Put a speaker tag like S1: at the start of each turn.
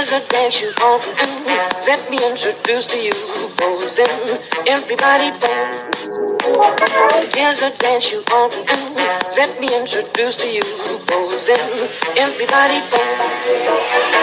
S1: Here's a dance you ought to do. Let me introduce to you Posin. Everybody dance. Here's a dance you ought to do. Let me introduce to you Posin. Everybody dance.